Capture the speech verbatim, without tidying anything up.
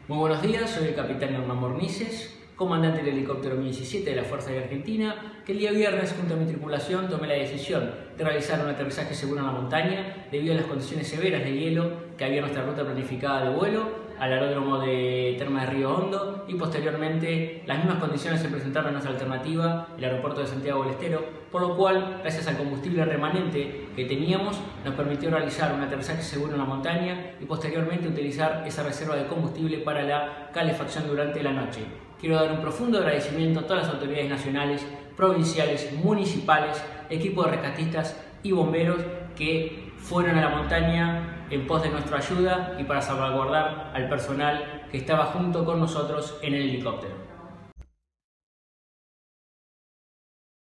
Muy buenos días, soy el capitán Hernán Mornices, comandante del helicóptero M I diecisiete de la Fuerza Aérea Argentina, que el día viernes, junto a mi tripulación, tomé la decisión de realizar un aterrizaje seguro en la montaña debido a las condiciones severas de hielo que había en nuestra ruta planificada de vuelo al aeródromo de Termas de Río Hondo, y posteriormente las mismas condiciones se presentaron en nuestra alternativa, el aeropuerto de Santiago del Estero, por lo cual, gracias al combustible remanente que teníamos, nos permitió realizar un aterrizaje seguro en la montaña y posteriormente utilizar esa reserva de combustible para la calefacción durante la noche. Quiero dar un profundo agradecimiento a todas las autoridades nacionales, provinciales, municipales, equipos de rescatistas y bomberos que fueron a la montaña en pos de nuestra ayuda y para salvaguardar al personal que estaba junto con nosotros en el helicóptero.